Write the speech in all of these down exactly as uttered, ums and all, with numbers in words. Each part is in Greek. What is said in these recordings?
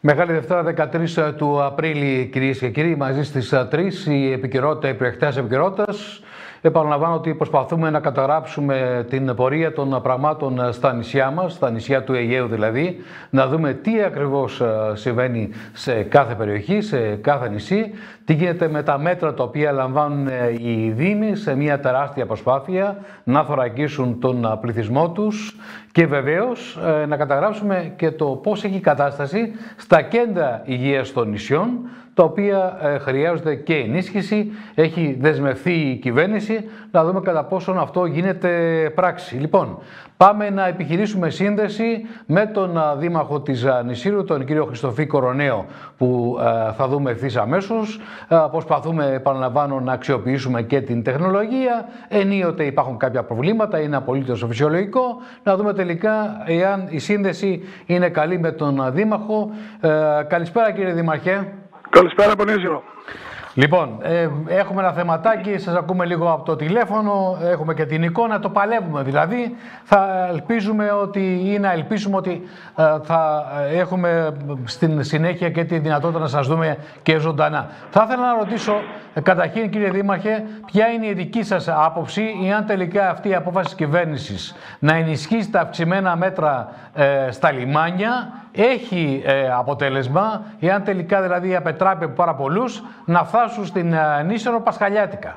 Μεγάλη Δευτέρα δεκατρείς του Απρίλη, κυρίες και κύριοι, μαζί στις τρεις η επικαιρότητα, η προεχτές επικαιρότητας. Επαναλαμβάνω ότι προσπαθούμε να καταγράψουμε την πορεία των πραγμάτων στα νησιά μας, στα νησιά του Αιγαίου δηλαδή, να δούμε τι ακριβώς συμβαίνει σε κάθε περιοχή, σε κάθε νησί, τι γίνεται με τα μέτρα τα οποία λαμβάνουν οι Δήμοι σε μια τεράστια προσπάθεια να θωρακίσουν τον πληθυσμό τους και βεβαίως να καταγράψουμε και το πώς έχει η κατάσταση στα κέντρα υγείας των νησιών, τα οποία ε, χρειάζονται και ενίσχυση. Έχει δεσμευθεί η κυβέρνηση, να δούμε κατά πόσον αυτό γίνεται πράξη. Λοιπόν, πάμε να επιχειρήσουμε σύνδεση με τον α, δήμαρχο της α, Νησίρου, τον κύριο Χριστοφή Κοροναίο, που α, θα δούμε ευθύς αμέσως. Α, προσπαθούμε, επαναλαμβάνω, να αξιοποιήσουμε και την τεχνολογία. Ενίοτε υπάρχουν κάποια προβλήματα, είναι απολύτως φυσιολογικό. Να δούμε τελικά εάν η σύνδεση είναι καλή με τον δήμαρχο. Ε, καλησπέρα κύριε Δήμαρχε. Καλησπέρα από Νήσιρο. Λοιπόν, ε, έχουμε ένα θεματάκι, σας ακούμε λίγο από το τηλέφωνο, έχουμε και την εικόνα, το παλεύουμε δηλαδή. Θα ελπίζουμε ότι, ή να ελπίσουμε ότι ε, θα έχουμε στην συνέχεια και τη δυνατότητα να σας δούμε και ζωντανά. Θα ήθελα να ρωτήσω, ε, καταρχήν κύριε Δήμαρχε, ποια είναι η δική σας άποψη, ή αν τελικά αυτή η απόφαση της κυβέρνησης να ενισχύσει τα αυξημένα μέτρα ε, στα λιμάνια έχει ε, αποτέλεσμα, εάν τελικά δηλαδή απετράπει από πάρα πολλούς να φτάσουν στην ε, Νήσιρο Πασχαλιάτικα.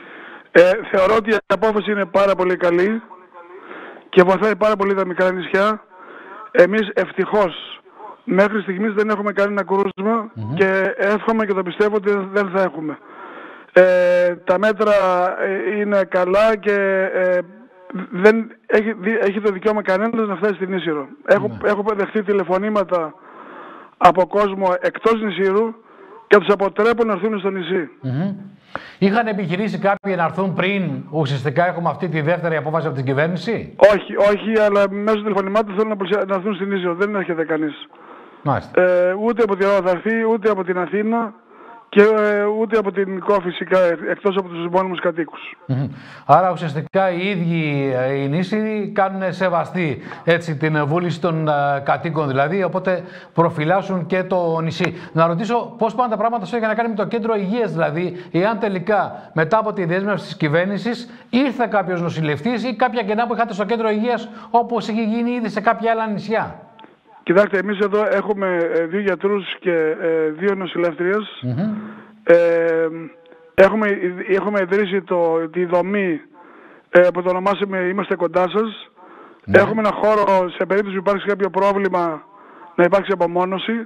Ε, θεωρώ ότι η απόφαση είναι πάρα πολύ καλή και βοηθάει πάρα πολύ τα μικρά νησιά. Εμείς ευτυχώς μέχρι στιγμής δεν έχουμε κανένα κρούσμα mm-hmm. και εύχομαι και το πιστεύω ότι δεν θα έχουμε. Ε, τα μέτρα ε, είναι καλά και ε, δεν έχει, έχει το δικαίωμα κανένας να φτάσει στην Νήσιρο. Έχω, ναι. έχω δεχτεί τηλεφωνήματα από κόσμο εκτός Νησίρου και τους αποτρέπουν να έρθουν στο νησί. Mm-hmm. Είχαν επιχειρήσει κάποιοι να έρθουν πριν ουσιαστικά έχουμε αυτή τη δεύτερη απόφαση από την κυβέρνηση? Όχι, όχι, αλλά μέσω τηλεφωνημάτων θέλουν να, να έρθουν στην Νήσιρο. Δεν έρχεται κανείς. Ε, ούτε από την Ελλάδα θα έρθει, ούτε από την Αθήνα και ε, ούτε από την Νικό φυσικά, εκτός από τους μόνιμους κατοίκους. Mm-hmm. Άρα ουσιαστικά οι ίδιοι οι νήσιοι κάνουν σεβαστή έτσι, την βούληση των uh, κατοίκων δηλαδή, οπότε προφυλάσσουν και το νησί. Να ρωτήσω πώς πάνε τα πράγματα αυτό για να κάνει με το κέντρο υγείας δηλαδή, εάν τελικά μετά από τη δέσμευση της κυβέρνησης ήρθε κάποιος νοσηλευτής ή κάποια κενά που είχατε στο κέντρο υγείας όπως έχει γίνει ήδη σε κάποια άλλα νησιά? Κοιτάξτε, εμείς εδώ έχουμε ε, δύο γιατρούς και ε, δύο νοσηλεύτριες. Mm-hmm. ε, έχουμε, έχουμε ιδρύσει το, τη δομή ε, που το ονομάσαμε «Είμαστε κοντά σας». Mm-hmm. Έχουμε ένα χώρο σε περίπτωση που υπάρξει κάποιο πρόβλημα να υπάρξει απομόνωση.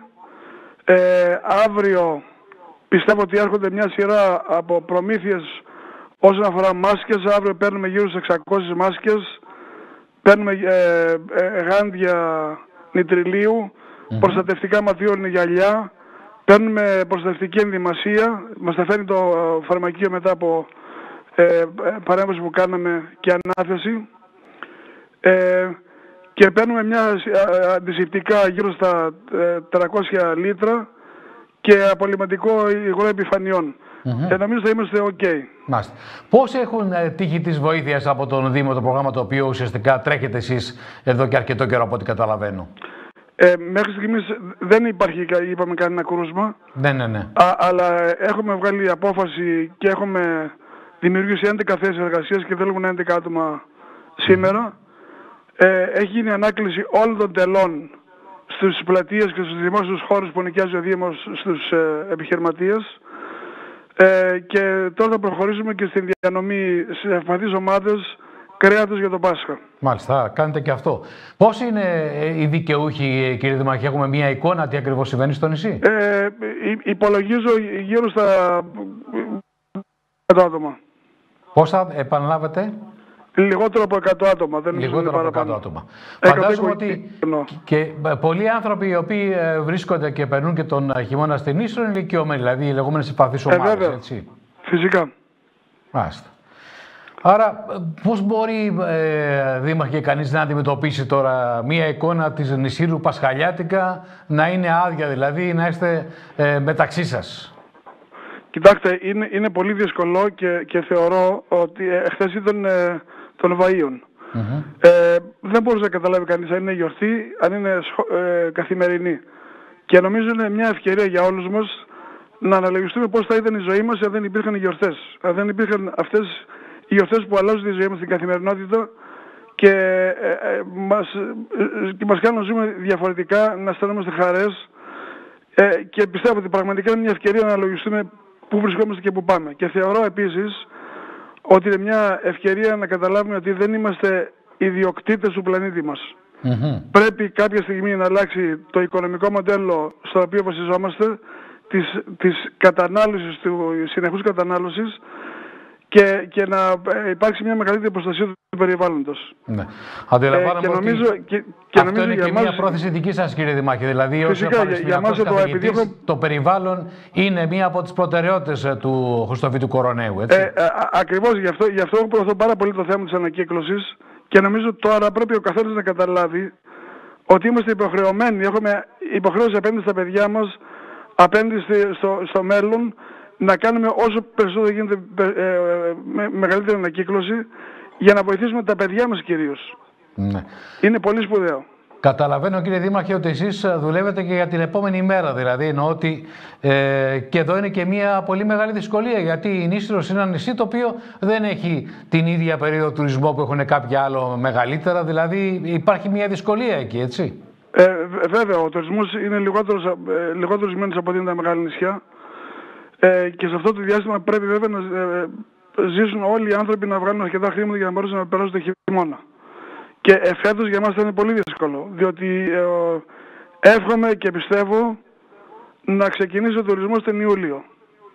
Ε, αύριο πιστεύω ότι έρχονται μια σειρά από προμήθειες όσον αφορά μάσκες. Αύριο παίρνουμε γύρω στις εξακόσιες μάσκες. Παίρνουμε ε, ε, γάντια νητριλίου, mm-hmm. προστατευτικά ματιών γυαλιά, παίρνουμε προστατευτική ενδυμασία, μας τα φέρνει το φαρμακείο μετά από ε, παρέμβαση που κάναμε και ανάθεση ε, και παίρνουμε μια αντισηπτικά γύρω στα ε, τριακόσια λίτρα και απολυματικό υγρό επιφανειών. Mm-hmm. Ε, νομίζω θα είμαστε ok. Μάλιστα. Πώς έχουν ε, τύχει της βοήθειας από τον Δήμο το πρόγραμμα το οποίο ουσιαστικά τρέχετε εσείς εδώ και αρκετό καιρό από ό,τι καταλαβαίνω? Ε, μέχρι στιγμής δεν υπάρχει, είπαμε, κανένα κρούσμα. Ναι, ναι, ναι. Α, αλλά έχουμε βγάλει απόφαση και έχουμε δημιουργήσει έντεκα θέσεις εργασίας και θέλουμε έντεκα άτομα σήμερα. Mm. Ε, έχει γίνει ανάκληση όλων των τελών στις πλατείες και στους δημόσιους χώρους που νοικιάζει ο Δήμος στους ε, επιχειρηματίες. Ε, και τώρα θα προχωρήσουμε και στην διανομή σε ευπαθείς ομάδες κρέατος για το Πάσχα. Μάλιστα, κάνετε και αυτό. Πώς είναι οι δικαιούχοι, κύριε Δήμαρχε, έχουμε μια εικόνα τι ακριβώς συμβαίνει στο νησί? Ε, υπολογίζω γύρω στα εκατό άτομα. Πόσα επαναλάβετε? Λιγότερο από εκατό άτομα. Δεν Λιγότερο από εκατό άτομα. Φαντάζομαι ότι και πολλοί άνθρωποι οι οποίοι βρίσκονται και περνούν και τον χειμώνα στην Νήσιρο είναι ηλικιωμένοι, δηλαδή οι λεγόμενες ευπαθείς ομάδες, ε, έτσι. Φυσικά. Μάλιστα. Άρα πώς μπορεί, ε, Δήμαρχε, κανείς να αντιμετωπίσει τώρα μία εικόνα της Νησίρου Πασχαλιάτικα να είναι άδεια, δηλαδή να είστε ε, μεταξύ σας? Κοιτάξτε, είναι, είναι πολύ δύσκολο και, και θεωρώ ότι ε, χθες ήταν ε, των Βαΐων. Mm-hmm. ε, δεν μπορούσε να καταλάβει κανείς αν είναι γιορτή, αν είναι ε, καθημερινή. Και νομίζω είναι μια ευκαιρία για όλους μας να αναλογιστούμε πώς θα ήταν η ζωή μας αν δεν υπήρχαν οι γιορτές. Αν δεν υπήρχαν αυτές οι γιορτές που αλλάζουν τη ζωή μας στην καθημερινότητα και ε, ε, μας, ε, και μας κάνουν να ζούμε διαφορετικά, να αισθανόμαστε χαρές. Ε, και πιστεύω ότι πραγματικά είναι μια ευκαιρία να αναλογιστούμε πού βρισκόμαστε και πού πάμε. Και θεωρώ επίσης ότι είναι μια ευκαιρία να καταλάβουμε ότι δεν είμαστε ιδιοκτήτες του πλανήτη μας. Mm-hmm. Πρέπει κάποια στιγμή να αλλάξει το οικονομικό μοντέλο στο οποίο βασιζόμαστε, της, της κατανάλωσης, του συνεχούς κατανάλωσης και, και να υπάρξει μια μεγαλύτερη προστασία του περιβάλλοντος. Ναι. Αντιλαμβάνομαι ε, ότι νομίζω, και, και αυτό νομίζω είναι για και μας... μια πρόθεση δική σας, κύριε Δημάρχη. Δηλαδή, ως πανεπιστημιακός καθηγητής, έχω... το περιβάλλον είναι μία από τις προτεραιότητες του Χριστοφίτου Κοροναίου, έτσι. Ε, α, ακριβώς, γι' αυτό, γι' αυτό προωθώ πάρα πολύ το θέμα της ανακύκλωσης και νομίζω τώρα πρέπει ο καθένας να καταλάβει ότι είμαστε υποχρεωμένοι, έχουμε υποχρέωση απέναντι στα παιδιά μας, απέναντι στο, στο μέλλον, να κάνουμε όσο περισσότερο γίνεται ε, ε, με, μεγαλύτερη ανακύκλωση για να βοηθήσουμε τα παιδιά μας κυρίως. Ναι. Είναι πολύ σπουδαίο. Καταλαβαίνω, κύριε Δήμαρχε, ότι εσείς δουλεύετε και για την επόμενη ημέρα, δηλαδή εννοώ ότι ε, και εδώ είναι και μια πολύ μεγάλη δυσκολία, γιατί η Νήσυρος είναι ένα νησί το οποίο δεν έχει την ίδια περίοδο τουρισμού που έχουν κάποια άλλο μεγαλύτερα, δηλαδή υπάρχει μια δυσκολία εκεί, έτσι. Ε, βέβαια, ο τουρισμός είναι λιγότερος, ε, λιγότερος μένος από ό,τι είναι τα μεγάλα νησιά ε, και σε αυτό το διάστημα πρέπει βέβαια να ε, ζήσουν όλοι οι άνθρωποι να βγάλουν αρκετά χρήματα για να μπορέσουν να περάσουν το χειμώνα. Και εφέτος για μας θα είναι πολύ δύσκολο, διότι ε, εύχομαι και πιστεύω να ξεκινήσει ο τουρισμός τον Ιούλιο.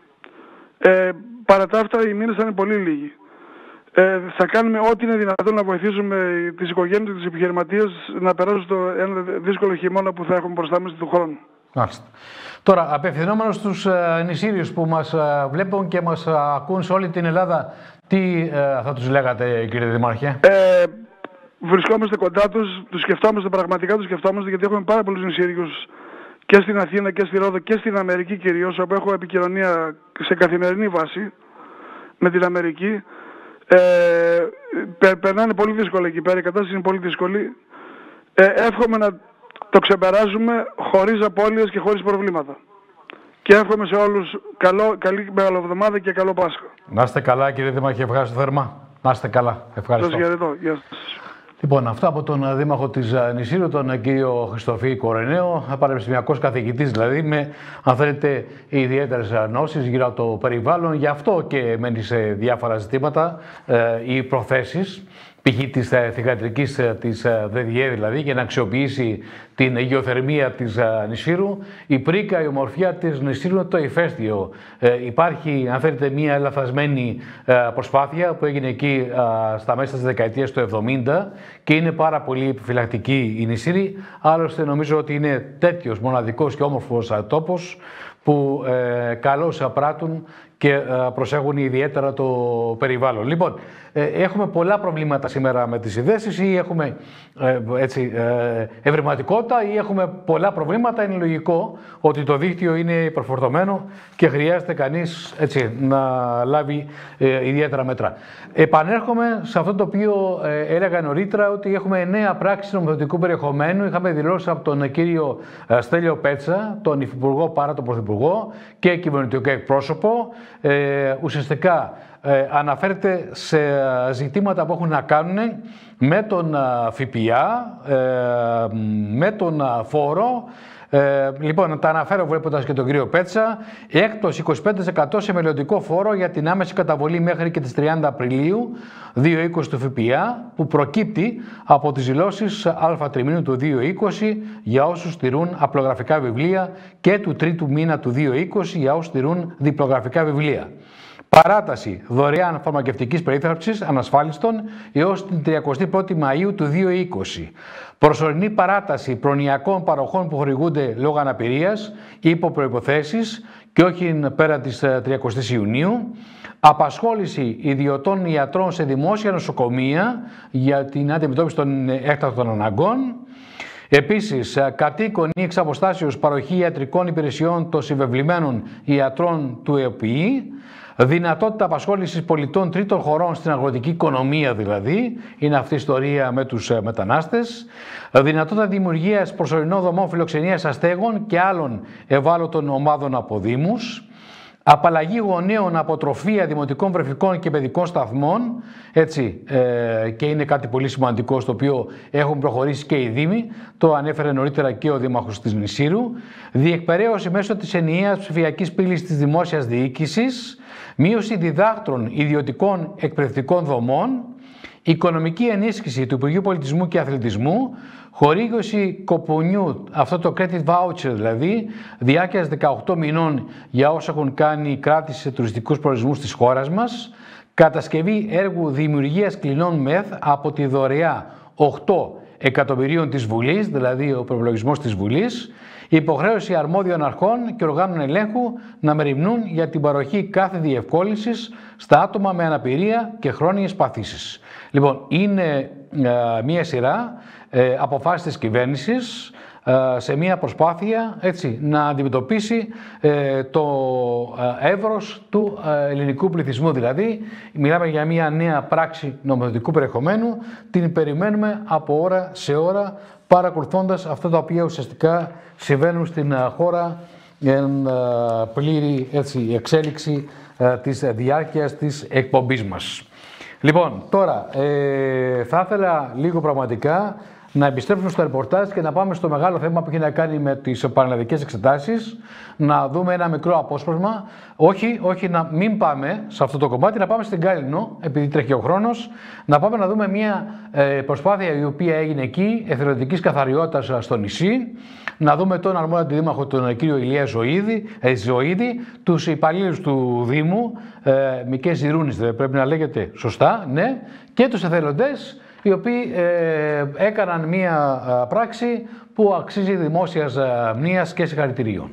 Ε, παρά τα αυτά οι μήνες θα είναι πολύ λίγοι. Ε, θα κάνουμε ό,τι είναι δυνατόν να βοηθήσουμε τις οικογένειες και τις επιχειρηματίες να περάσουν στο ένα δύσκολο χειμώνα που θα έχουμε μπροστά μας του χρόνου. Μάλιστα. Τώρα, απευθυνόμενος στους ε, νησίριους που μας ε, βλέπουν και μας ε, ακούν σε όλη την Ελλάδα, τι ε, θα τους λέγατε, κύριε Δημάρχε? Ε, βρισκόμαστε κοντά τους, τους σκεφτόμαστε, πραγματικά τους σκεφτόμαστε, γιατί έχουμε πάρα πολλούς νησίριους και στην Αθήνα και στη Ρόδο και στην Αμερική κυρίως, όπου έχω επικοινωνία σε καθημερινή βάση με την Αμερική. Ε, πε, περνάνε πολύ δύσκολα εκεί πέρα, η κατάσταση είναι πολύ δύσκολη. Ε, εύχομαι να το ξεπεράσουμε χωρίς απώλειες και χωρίς προβλήματα. Και εύχομαι σε όλους καλό, καλή Μεγαλοβδομάδα και καλό Πάσχα. Να είστε καλά, κύριε Δήμαρχε, ευχαριστώ θερμά. Να είστε καλά. Ευχαριστώ. Σας χαιρετώ. Γεια σας. Λοιπόν, αυτά από τον Δήμαρχο της Νησίρου, τον κύριο Χριστοφή Κοροναίο, πανεπιστημιακός καθηγητής δηλαδή, με, αν θέλετε, ιδιαίτερες γνώσεις γύρω από το περιβάλλον. Γι' αυτό και μένει σε διάφορα ζητήματα ε, οι προθέσεις, π.χ. της θυγατρικής της ΔΔΕ δηλαδή, για να αξιοποιήσει την γεωθερμία της Νησίρου. Η πρίκα, η ομορφιά της Νησίρου είναι το ηφαίστειο. Ε, υπάρχει, αν θέλετε, μια λαθασμένη ε, προσπάθεια που έγινε εκεί ε, στα μέσα της δεκαετίας του εβδομήντα και είναι πάρα πολύ επιφυλακτική η Νησίρη. Άλλωστε νομίζω ότι είναι τέτοιος μοναδικός και όμορφος ε, τόπος που ε, καλώς πράττουν και ε, προσέχουν ιδιαίτερα το περιβάλλον. Λοιπόν, ε, έχουμε πολλά προβλήματα σήμερα με τις ειδήσεις, ή έχουμε ε, έτσι, ε, ευρηματικότητα ή έχουμε πολλά προβλήματα. Είναι λογικό ότι το δίκτυο είναι υπερφορτωμένο και χρειάζεται κανείς έτσι, να λάβει ε, ιδιαίτερα μέτρα. Επανέρχομαι σε αυτό το οποίο ε, έλεγα νωρίτερα, ότι έχουμε νέα πράξη νομοθετικού περιεχομένου. Είχαμε δηλώσει από τον κύριο ε, Στέλιο Πέτσα, τον Υφυπουργό παρά τον Πρωθυπουργό και κυβερνητικό εκπρόσωπο. Ε, ουσιαστικά ε, αναφέρεται σε ζητήματα που έχουν να κάνουν με τον ΦΠΑ, ε, με τον φόρο. Ε, λοιπόν, τα αναφέρω βλέποντας και τον κύριο Πέτσα. Έκπτωση είκοσι πέντε τοις εκατό σε μελλοντικό φόρο για την άμεση καταβολή μέχρι και τις τριάντα Απριλίου δύο χιλιάδες είκοσι του ΦΠΑ, που προκύπτει από τις δηλώσεις Α τριμήνου του δύο χιλιάδες είκοσι για όσους στηρούν απλογραφικά βιβλία και του τρίτου μήνα του δύο χιλιάδες είκοσι για όσους στηρούν διπλογραφικά βιβλία. Παράταση δωρεάν φαρμακευτικής περίθαλψης ανασφάλιστων έως την τριαντάτη πρώτη Μαΐου του δύο χιλιάδες είκοσι. Προσωρινή παράταση προνοιακών παροχών που χορηγούνται λόγω αναπηρίας ή υπό προϋποθέσεις και όχι πέρα της τριαντάτη Ιουνίου. Απασχόληση ιδιωτών ιατρών σε δημόσια νοσοκομεία για την αντιμετώπιση των έκτακτων αναγκών. Επίσης, κατοίκον ή εξ αποστάσεως παροχή ιατρικών υπηρεσιών των συμβεβλημένων ιατρών του ΕΟΠΗ, δυνατότητα απασχόλησης πολιτών τρίτων χωρών στην αγροτική οικονομία δηλαδή, είναι αυτή η ιστορία με τους μετανάστες, δυνατότητα δημιουργίας προσωρινών δομών φιλοξενίας αστέγων και άλλων ευάλωτων ομάδων από δήμους, απαλλαγή γονέων από τροφεία δημοτικών βρεφικών και παιδικών σταθμών, έτσι, ε, και είναι κάτι πολύ σημαντικό στο οποίο έχουν προχωρήσει και οι Δήμοι, το ανέφερε νωρίτερα και ο Δήμαρχος της Νησήρου, διεκπεραίωση μέσω της ενιαίας ψηφιακής πύλης της δημόσιας διοίκησης, μείωση διδάκτρων ιδιωτικών εκπαιδευτικών δομών, οικονομική ενίσχυση του Υπουργείου Πολιτισμού και Αθλητισμού, χορήγηση κοπονιού, αυτό το credit voucher δηλαδή, διάρκειας δεκαοκτώ μηνών για όσοι έχουν κάνει κράτηση σε τουριστικούς προορισμούς της χώρας μας, κατασκευή έργου δημιουργίας κλινών ΜΕΘ από τη δωρεά οκτώ εκατομμυρίων της Βουλής, δηλαδή ο προϋπολογισμός της Βουλής, υποχρέωση αρμόδιων αρχών και οργάνων ελέγχου να μεριμνούν για την παροχή κάθε διευκόλυνσης στα άτομα με αναπηρία και χρόνιες παθήσεις. Λοιπόν, είναι ε, μία σειρά ε, αποφάσεις της κυβέρνησης ε, σε μία προσπάθεια έτσι, να αντιμετωπίσει ε, το ε, εύρος του ε, ελληνικού πληθυσμού. Δηλαδή, μιλάμε για μία νέα πράξη νομοθετικού περιεχομένου, την περιμένουμε από ώρα σε ώρα, παρακολουθώντας αυτά τα οποία ουσιαστικά συμβαίνουν στην χώρα εν πλήρη έτσι, εξέλιξη της διάρκειας της εκπομπής μας. Λοιπόν, τώρα ε, θα ήθελα λίγο πραγματικά να επιστρέψουμε στο ρεπορτάζ και να πάμε στο μεγάλο θέμα που έχει να κάνει με τις πανελλαδικές εξετάσεις, να δούμε ένα μικρό απόσπασμα. Όχι, όχι να μην πάμε σε αυτό το κομμάτι, να πάμε στην Γκάλινο, επειδή τρέχει ο χρόνος, να πάμε να δούμε μια ε, προσπάθεια η οποία έγινε εκεί, εθελοντικής καθαριότητας στο νησί, να δούμε τον αρμόδιο αντιδήμαρχο, τον κύριο Ηλία Ζωήδη, ε, Ζωήδη, τους υπαλλήλους του Δήμου, ε, Μικές Ζηρούνης, δεν πρέπει να λέγεται σωστά, ναι, και τους εθελοντές, οι οποίοι ε, έκαναν μία ε, πράξη που αξίζει δημόσιας ε, μνήας και συγχαρητηρίων.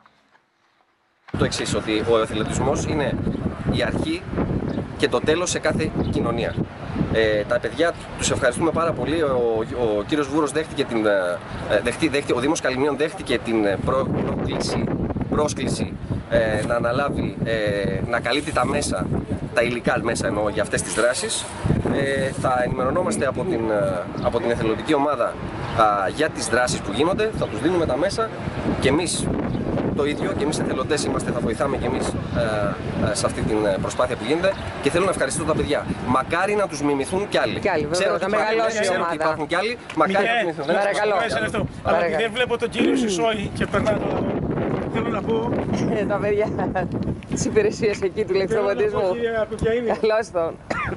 Το εξής, ότι ο εθελοντισμός είναι η αρχή και το τέλος σε κάθε κοινωνία. Ε, τα παιδιά τους ευχαριστούμε πάρα πολύ. Ο, ο, ο κύριος Βούρος δέχτηκε την, ε, δέχτη, δέχτη, ο Δήμος Καλυμνίων δέχτηκε την προ, προκλήση, πρόσκληση ε, να αναλάβει, ε, να καλύπτει τα μέσα, τα υλικά μέσα εννοώ για αυτές τις δράσεις. Ε, θα ενημερωνόμαστε από την, από την εθελοντική ομάδα α, για τις δράσεις που γίνονται, θα τους δίνουμε τα μέσα και εμείς το ίδιο και εμείς εθελοντές είμαστε, θα βοηθάμε και εμείς ε, ε, σε αυτή την προσπάθεια που γίνεται και θέλω να ευχαριστώ τα παιδιά. Μακάρι να τους μιμηθούν κι άλλοι. Κι άλλοι, βέβαια, ξέρω, θα ότι υπάρχουν, ξέρω ότι υπάρχουν κι άλλοι, μακάρι να τους μιμηθούν. Παρακαλώ. Αλλά επειδή δεν βλέπω τον κύριο Σισόη και περνάω το... Θέλω να πω... Τα παιδιά της υπηρεσίας εκεί του ηλεκτρομοντισμού. Καλώς τον.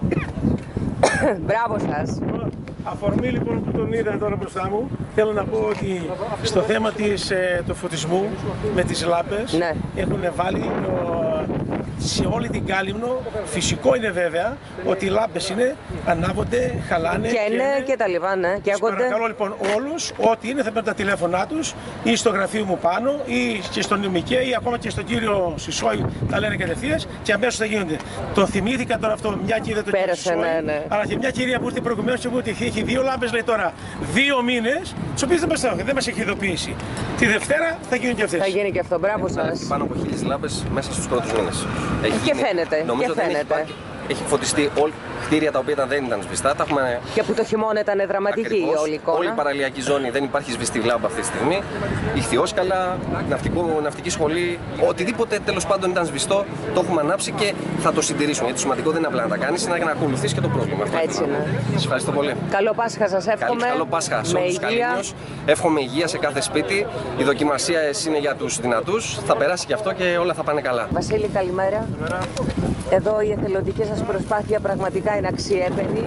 Μπράβο σας. Αφορμή λοιπόν που τον είδα τώρα μπροστά μου, θέλω να πω ότι στο θέμα της, ε, του φωτισμού με τις λάμπες ναι. έχουν βάλει το, σε όλη την Κάλυμνο. Φυσικό είναι βέβαια ότι οι λάμπες είναι, ανάβονται, χαλάνε και ναι και τα λοιπά, ναι. Και ακούγονται. Παρακαλώ λοιπόν όλους, ό,τι είναι θα παίρνουν τα τηλέφωνά τους ή στο γραφείο μου πάνω ή και στον Νιμικέ ή ακόμα και στον κύριο Σισόη, τα λένε κατευθείας και αμέσως θα γίνονται. Το θυμήθηκα τώρα αυτό, μια και είδα τον κύριο Σισόη, ναι, ναι. Αλλά και μια κυρία που ήρθε προηγουμένως και μου ότι έχει δύο λάμπες, λέει τώρα, δύο μήνες, τις οποίες δεν μας, δεν μας έχει ειδοποιήσει. Τη Δευτέρα θα γίνουν και αυτές. Θα γίνει και αυτό, μπράβο σας. Πάνω από χίλιες λάμπες μέσα στους πρώτους μήνες. Έχει και φαίνεται, νομίζω και φαίνεται. Έχει, έχει φωτιστεί όλα κτίρια τα οποία δεν ήταν σβηστά. Τα έχουμε... Και που το χειμώνα ήταν δραματική η όλη εικόνα. Όλη η παραλιακή ζώνη δεν υπάρχει σβηστή λάμπα αυτή τη στιγμή. Ιχθυόσκαλα, ναυτικό, ναυτική σχολή, οτιδήποτε τέλος πάντων ήταν σβηστό, το έχουμε ανάψει και θα το συντηρήσουμε. Γιατί το σημαντικό δεν είναι απλά να τα κάνεις, είναι να ακολουθείς και το πρόβλημα. Έτσι είναι. Σας ευχαριστώ πολύ. Καλό Πάσχα σας εύχομαι. Καλό Πάσχα σε όλους τους Καλύμνιους. Εύχομαι υγεία σε κάθε σπίτι. Η δοκιμασία είναι για τους δυνατούς. Θα περάσει και αυτό και όλα θα πάνε καλά. Βασίλη, καλημέρα. Καλημέρα. Εδώ η εθελοντική σας προσπάθεια πραγματικά είναι αξιέπαινη.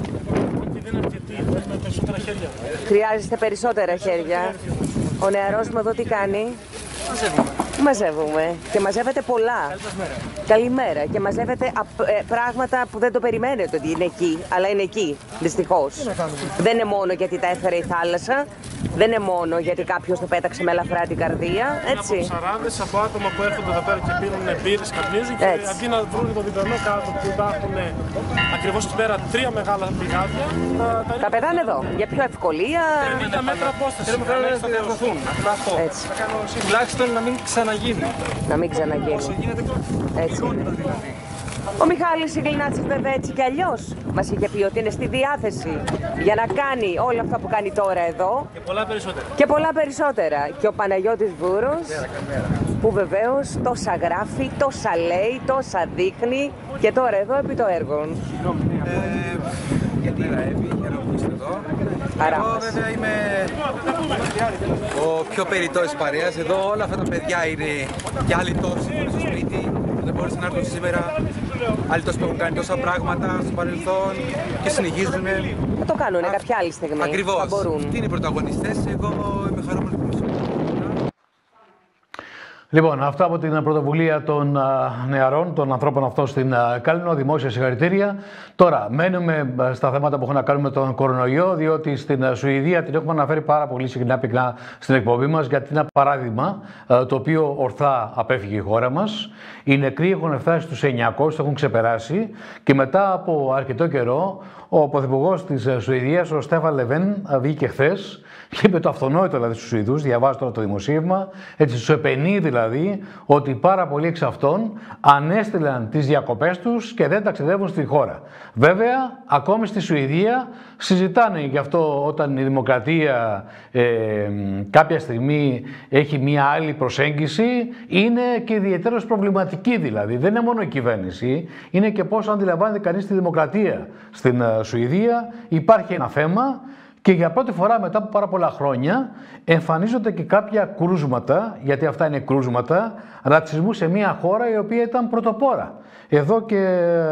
Χρειάζεστε περισσότερα χέρια. Ο νεαρός μου εδώ τι κάνει? Μαζεύουμε. Μαζεύουμε. Και μαζεύετε πολλά. Καλημέρα. Και μαζεύετε ε, πράγματα που δεν το περιμένετε ότι είναι εκεί, αλλά είναι εκεί, δυστυχώς. Δεν είναι μόνο γιατί τα έφερε η θάλασσα, Δεν είναι μόνο γιατί κάποιος το πέταξε με ελαφρά την καρδία, έτσι. Είναι από ψαράδες, από άτομα που έρχονται εδώ πέρα και πίνουν μπύρες, καπνίζουν και Έτσι. αντί να βρουν το διπλανό κάτω που υπάρχουν ακριβώς εκεί πέρα τρία μεγάλα πηγάδια, τα, τα, Τα πετάνε εδώ, για πιο ευκολία. ενενήντα μέτρα απόσταση. Θέλουν να διαδοθούν. Αυτό. Έτσι. Τουλάχιστον να μην ξαναγίνει. Να μην ξαναγίνει. Έτσι. Ο Μιχάλης Σιγλινάτσης βέβαια έτσι κι αλλιώς μας είχε πει ότι είναι στη διάθεση για να κάνει όλα αυτά που κάνει τώρα εδώ Και πολλά περισσότερα. και πολλά περισσότερα. Και ο Παναγιώτης Βούρος που βεβαίως τόσα γράφει, τόσα λέει, τόσα δείχνει και τώρα εδώ επί το έργο. Ε, γιατί Ραέβη, για να που είστε εδώ. Άρα. Εγώ βέβαια είμαι ο πιο περιττός της παρέας. Εδώ όλα αυτά τα παιδιά είναι και άλλοι τόσοι που είναι στο σπίτι. Δεν μπόρεσαν να έρθουν σήμερα. Άλλοι τόσοι που έχουν κάνει τόσα πράγματα στο παρελθόν και συνεχίζουν. Θα το κάνουν κάποια άλλη στιγμή. Ακριβώς. Θα μπορούν. Τι είναι οι πρωταγωνιστές, εγώ είμαι χαρούμενος που είμαι. Λοιπόν, αυτά από την πρωτοβουλία των α, νεαρών, των ανθρώπων αυτών στην α, Κάλυμνο, δημόσια συγχαρητήρια. Τώρα, μένουμε α, στα θέματα που έχουν να κάνουν με τον κορονοϊό, διότι στην α, Σουηδία την έχουμε αναφέρει πάρα πολύ συχνά πυκνά στην εκπομπή μας, γιατί είναι ένα παράδειγμα α, το οποίο ορθά απέφυγε η χώρα μας. Οι νεκροί έχουν φτάσει στους εννιακόσιους, έχουν ξεπεράσει και μετά από αρκετό καιρό ο πρωθυπουργός της Σουηδίας, ο Στέφαν Λεβέν, βγήκε χθες και είπε το αυτονόητο δηλαδή στους Σουηδούς, διαβάζω τώρα το δημοσίευμα, έτσι στους επενεί δηλαδή ότι πάρα πολλοί εξ αυτών ανέστηλαν τις διακοπές τους και δεν ταξιδεύουν στη χώρα. Βέβαια, ακόμη στη Σουηδία συζητάνε γι' αυτό όταν η δημοκρατία ε, κάποια στιγμή έχει μία άλλη προσέγγιση, είναι και ιδιαίτερως προβληματική δηλαδή. Δεν είναι μόνο η κυβέρνηση, είναι και πώς αντιλαμβάνεται κανείς τη δημοκρατία στην Σουηδία. Υπάρχει ένα θέμα. Και για πρώτη φορά μετά από πάρα πολλά χρόνια εμφανίζονται και κάποια κρούσματα, γιατί αυτά είναι κρούσματα, ρατσισμού σε μια χώρα η οποία ήταν πρωτοπόρα. Εδώ και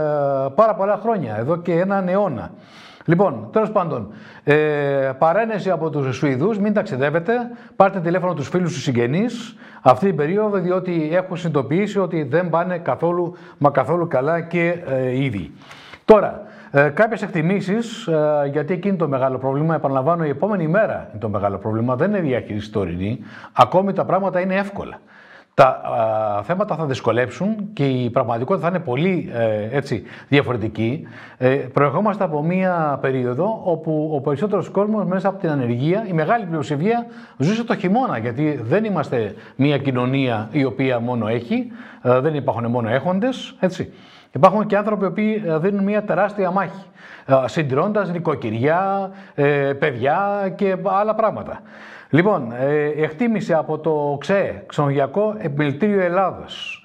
πάρα πολλά χρόνια, εδώ και έναν αιώνα. Λοιπόν, τέλος πάντων, ε, παρένεση από τους Σουηδούς, μην ταξιδεύετε, πάρτε τηλέφωνο τους φίλους τους συγγενείς αυτή την περίοδο, διότι έχουν συνειδητοποιήσει ότι δεν πάνε καθόλου, μα καθόλου καλά και ε, ήδη. Τώρα, ε, κάποιες εκτιμήσεις, ε, γιατί εκεί είναι το μεγάλο πρόβλημα, επαναλαμβάνω, η επόμενη μέρα είναι το μεγάλο πρόβλημα, δεν είναι διαχείριση τωρινή, ακόμη τα πράγματα είναι εύκολα. Τα ε, θέματα θα δυσκολέψουν και η πραγματικότητα θα είναι πολύ ε, έτσι, διαφορετική. Ε, προερχόμαστε από μία περίοδο όπου ο περισσότερος κόσμος μέσα από την ανεργία, η μεγάλη πλειοψηφία ζούσε το χειμώνα, γιατί δεν είμαστε μία κοινωνία η οποία μόνο έχει, ε, δεν υπάρχουν μόνο έχοντες, έτσι. Υπάρχουν και άνθρωποι που δίνουν μια τεράστια μάχη, συντηρώντας νοικοκυριά, παιδιά και άλλα πράγματα. Λοιπόν, εκτίμησε από το ΞΕ, Ξενοδοχειακό Επιμελητήριο Ελλάδος,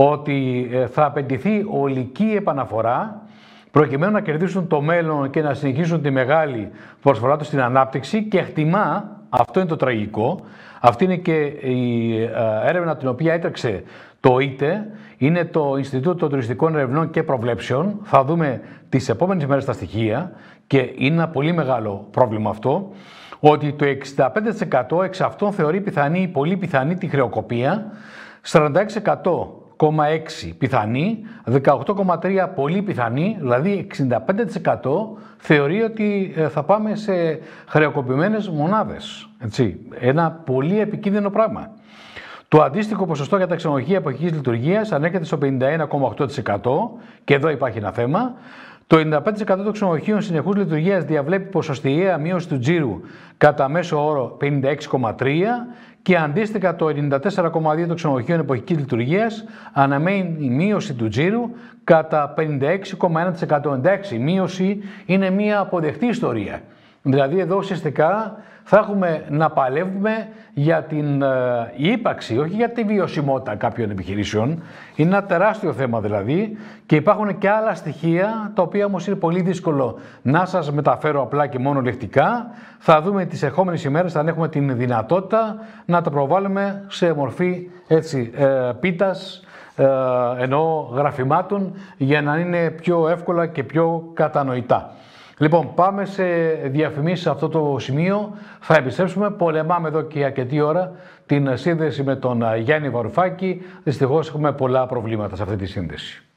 ότι θα απαιτηθεί ολική επαναφορά προκειμένου να κερδίσουν το μέλλον και να συνεχίσουν τη μεγάλη προσφορά τους στην ανάπτυξη και εκτιμά, αυτό είναι το τραγικό, αυτή είναι και η έρευνα την οποία έτρεξε το ΙΤΕ, είναι το Ινστιτούτο των Τουριστικών Ερευνών και Προβλέψεων. Θα δούμε τις επόμενες μέρες τα στοιχεία και είναι ένα πολύ μεγάλο πρόβλημα αυτό, ότι το εξήντα πέντε τοις εκατό εξ αυτών θεωρεί πιθανή ή πολύ πιθανή τη χρεοκοπία, σαράντα έξι κόμμα έξι πιθανή, δεκαοκτώ κόμμα τρία πολύ πιθανή, δηλαδή εξήντα πέντε τοις εκατό θεωρεί ότι θα πάμε σε χρεοκοπημένες μονάδες. Έτσι. Ένα πολύ επικίνδυνο πράγμα. Το αντίστοιχο ποσοστό για τα ξενοδοχεία εποχικής λειτουργίας ανέρχεται στο πενήντα ένα κόμμα οκτώ τοις εκατό και εδώ υπάρχει ένα θέμα. Το ενενήντα πέντε τοις εκατό των ξενοδοχείων συνεχούς λειτουργίας διαβλέπει ποσοστιαία μείωση του τζίρου κατά μέσο όρο πενήντα έξι κόμμα τρία και αντίστοιχα το ενενήντα τέσσερα κόμμα δύο των ξενοδοχείων εποχικής λειτουργίας αναμένει η μείωση του τζίρου κατά πενήντα έξι κόμμα ένα τοις εκατό. Εντάξει, η μείωση είναι μια αποδεκτή ιστορία. Δηλαδή εδώ ουσιαστικά θα έχουμε να παλεύουμε για την ε, ύπαρξη, όχι για τη βιωσιμότητα κάποιων επιχειρήσεων. Είναι ένα τεράστιο θέμα δηλαδή και υπάρχουν και άλλα στοιχεία τα οποία όμως είναι πολύ δύσκολο να σας μεταφέρω απλά και μόνο λεκτικά. Θα δούμε τις ερχόμενες ημέρες αν έχουμε την δυνατότητα να τα προβάλλουμε σε μορφή έτσι, ε, πίτας, ε, εννοώ γραφημάτων, για να είναι πιο εύκολα και πιο κατανοητά. Λοιπόν, πάμε σε διαφημίσεις σε αυτό το σημείο. Θα επιστρέψουμε. Πολεμάμε εδώ και αρκετή ώρα την σύνδεση με τον Γιάννη Βαρουφάκη. Δυστυχώς έχουμε πολλά προβλήματα σε αυτή τη σύνδεση.